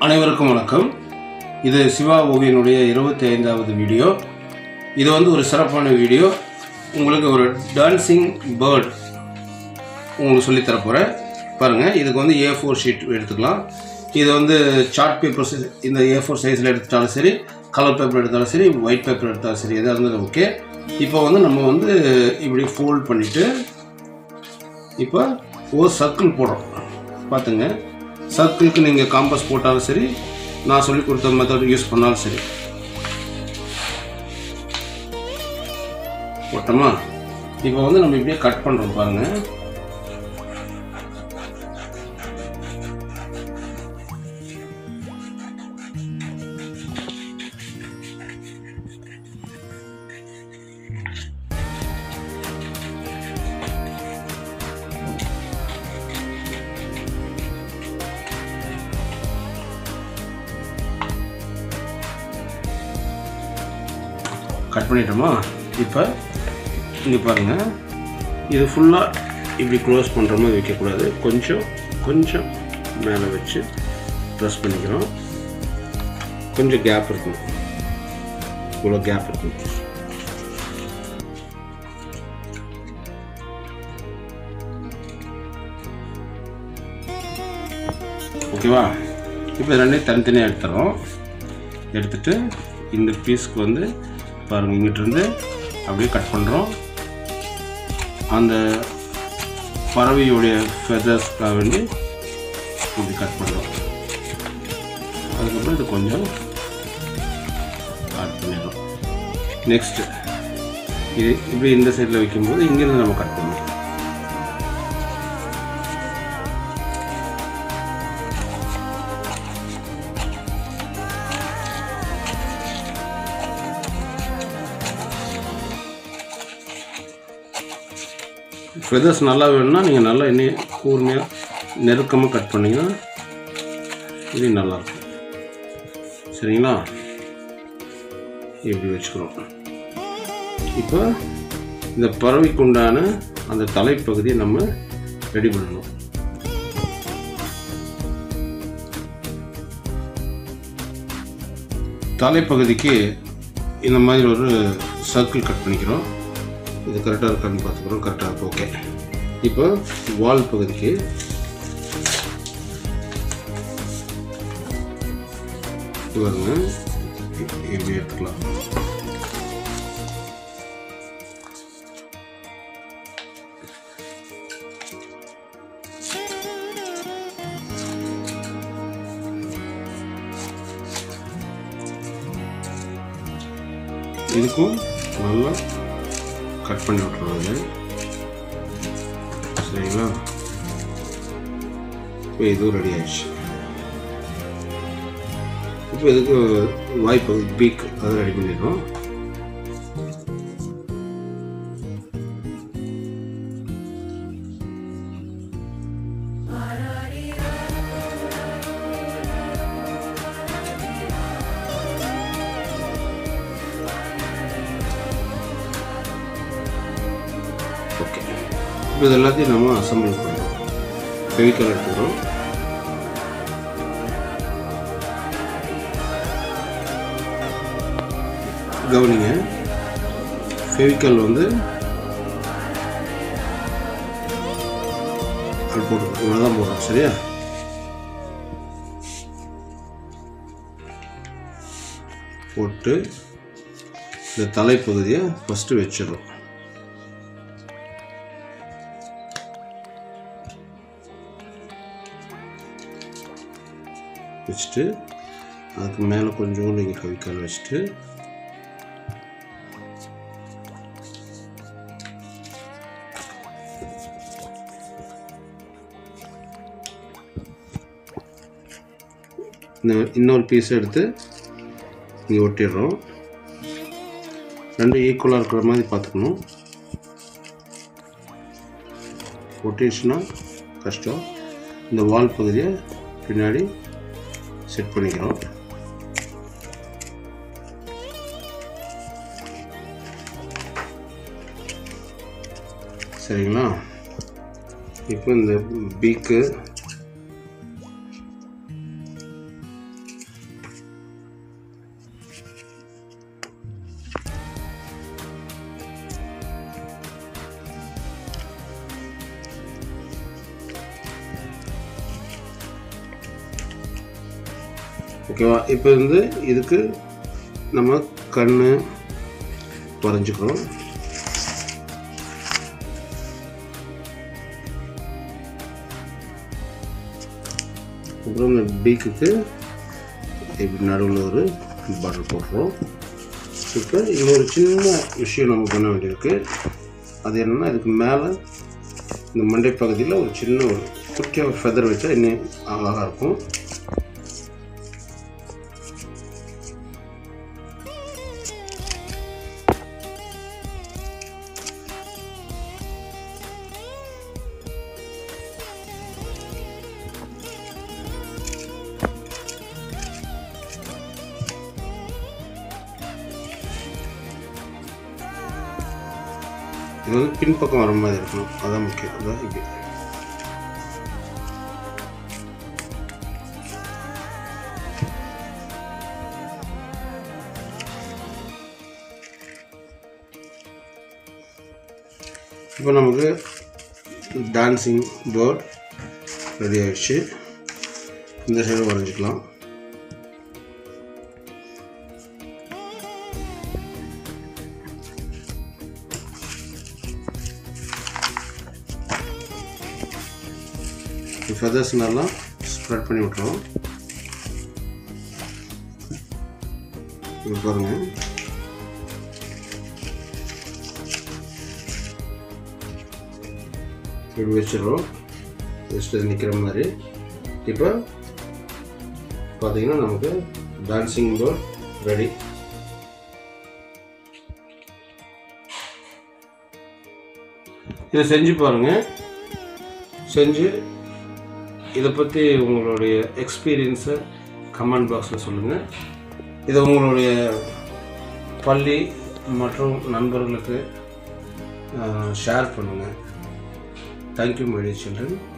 அனைவருக்கும் வணக்கம். இது சிவா ஓவியனுடைய 25வது வீடியோ. இது ஒரு சிறப்பான வீடியோ. உங்களுக்கு ஒரு டான்சிங் பேர்ட் உங்களுக்கு சொல்லி தர போகிறேன். பாருங்கள், இதுக்கு A4 ஷீட் எடுத்துக்கலாம். இது சார்ட் பேப்பர், இந்த A4 சைஸில் எடுத்துட்டாலும் சரி, கலர் பேப்பர் எடுத்தாலும் சரி, ஒயிட் பேப்பர் எடுத்தாலும் சரி, எதாக இருந்தாலும் ஓகே. இப்போ நம்ம இப்படி ஃபோல்ட் பண்ணிவிட்டு இப்போ ஒரு சர்க்கிள் போடுறோம். பார்த்துங்க, சர்க்கிளுக்கு நீங்கள் காம்பஸ் போட்டாலும் சரி, நான் சொல்லி கொடுத்த மெத்தட் யூஸ் பண்ணாலும் சரி. போட்டோமா? இப்போ நம்ம இப்படியே கட் பண்ணுறோம். பாருங்கள், கட் பண்ணிட்டோமா? இப்போ இங்கே பாருங்கள், இது ஃபுல்லாக இப்படி க்ளோஸ் பண்ணுற மாதிரி வைக்கக்கூடாது. கொஞ்சம் மேலே வச்சு ப்ரெஸ் பண்ணிக்கிறோம். கொஞ்சம் கேப் இருக்கணும், இவ்வளோ கேப் இருக்கணும். ஓகேவா? இப்போ ரெண்டையும் தனித்தனியாக எடுத்துகிறோம். எடுத்துகிட்டு இந்த பீஸ்க்கு பாருங்கள், இங்கிட்டிருந்து அப்படியே கட் பண்ணுறோம். அந்த பறவையுடைய ஃபெதர்ஸ்க்காக வேண்டி இப்படி கட் பண்ணுறோம். அதுக்கப்புறம் இது கொஞ்சம் கட் பண்ணிடுறோம். நெக்ஸ்ட்டு இது இப்படி இந்த சைடில் வைக்கும்போது இங்கேருந்து நம்ம கட் பண்ணுவோம். ஃபெதர்ஸ் நல்லா வேணும்னா நீங்கள் நல்லா இன்னும் கூர்மையாக நெருக்கமாக கட் பண்ணிங்கன்னா இது நல்லாயிருக்கும். சரிங்களா? இப்படி வச்சுக்கிறோம். இப்போ இந்த பறவைக்கு உண்டான அந்த தலைப்பகுதியை நம்ம ரெடி பண்ணணும். தலைப்பகுதிக்கு இந்த மாதிரி ஒரு சர்க்கிள் கட் பண்ணிக்கிறோம். இது கரெக்டாக இருக்கான்னு பார்த்துக்கிறோம். கரெக்டாக இருக்கும். ஓகே. இப்போ வால் பகுதிக்கு பாருங்க, இப்படி எடுத்துக்கலாம். இதுக்கும் நல்லா கட் பண்ணி விட்டுருவாங்க. சரிங்களா? இப்போ இதுவும் ரெடி ஆயிடுச்சு. இப்போ இதுக்கு வாய்ப்பு பீக் அதை ரெடி பண்ணிடுறோம். ஓகே, இப்போ இது எல்லாத்தையும் நம்ம அசம்பிள் பண்ணுறோம். ஃபெவிகால் எடுத்துக்கிறோம். கவனிங்க, ஃபெவிகால் அது போட்டுருக்கோம். இவ்வளோ தான் போடுறோம். சரியா? போட்டு இந்த தலைப்பகுதியை ஃபஸ்ட்டு வச்சிடறோம். வச்சுட்டு அதுக்கு மேலே கொஞ்சம் நீங்கள் ஃபெவிகால் வச்சுட்டு இன்னொரு பீஸ் எடுத்து இங்கே ஒட்டிடுறோம். ரெண்டும் ஈக்குவலாக இருக்கிற மாதிரி பார்த்துக்கணும். ஒட்டிடுச்சுன்னா கஷ்டம். இந்த வால் பகுதியை பின்னாடி செட் பண்ணிக்கிறோம். சரிங்களா? இப்போ இந்த பீக்கு ஓகேவா? இப்போ வந்து இதுக்கு நம்ம கண் வரைஞ்சிக்கிறோம். அப்புறம் இந்த பீக்குக்கு இப்படி நடுவில் ஒரு பாட்டில் போடுறோம். இப்போ இன்னொரு சின்ன விஷயம் நம்ம பண்ண வேண்டியிருக்கு. அது என்னென்னா, இதுக்கு மேலே இந்த மண்டை பகுதியில் ஒரு சின்ன ஒரு குட்டியாக ஃபெதர் வச்சா இன்னும் அழகாக இருக்கும். இது வந்து பின்பக்கம் வர மாதிரி இருக்கணும், அதான் முக்கியம். அதான் இப்படி இப்போ நமக்கு டான்சிங் பேர்ட் ரெடி ஆகிடுச்சு. இந்த சைடு வரைஞ்சிக்கலாம். ஃபெதர்ஸ் நல்லா ஸ்ப்ரெட் பண்ணி விட்டுருவோம். இது பாருங்கள், இப்படி வச்சிடுறோம். ஜஸ்ட் நிற்கிற மாதிரி. இப்போ பார்த்தீங்கன்னா நமக்கு டான்சிங் பேர்ட் ரெடி. இதை செஞ்சு பாருங்கள். செஞ்சு இதை பற்றி உங்களுடைய எக்ஸ்பீரியன்ஸை கமெண்ட் பாக்ஸில் சொல்லுங்கள். இதை உங்களுடைய பள்ளி மற்றும் நண்பர்களுக்கு ஷேர் பண்ணுங்கள். Thank you my dear children.